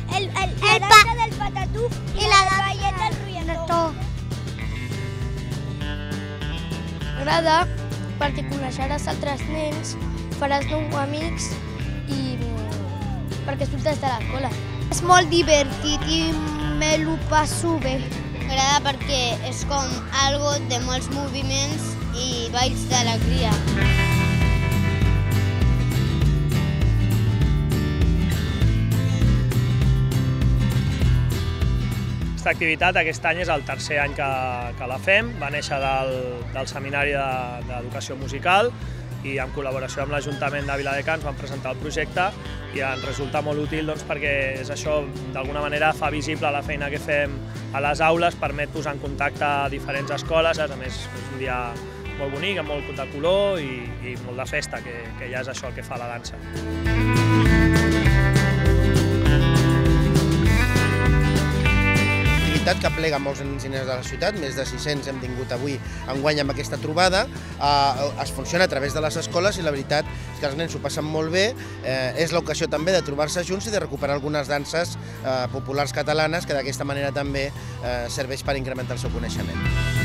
la dansa del patatús i la ballet del rotlletó. M'agrada perquè coneixeràs altres nens, faràs nous amics i perquè surtes de l'escola. És molt divertit i me lo passo bé. M'agrada perquè és com algo de molts moviments i balls d'alegria. Aquesta activitat aquest any és el tercer any que la fem, va néixer del Seminari d'Educació Musical i en col·laboració amb l'Ajuntament de Viladecans vam presentar el projecte i ens resulta molt útil perquè és això, d'alguna manera fa visible la feina que fem a les aules, permet posar en contacte diferents escoles, a més és un dia molt bonic, amb molt de color i molt de festa, que ja és això el que fa la dansa. Que plega molts nens i nenes de la ciutat, més de 600 hem tingut avui enguany amb aquesta trobada, es funciona a través de les escoles i la veritat és que els nens s'ho passen molt bé, és l'ocasió també de trobar-se junts i de recuperar algunes danses populars catalanes que d'aquesta manera també serveix per incrementar el seu coneixement.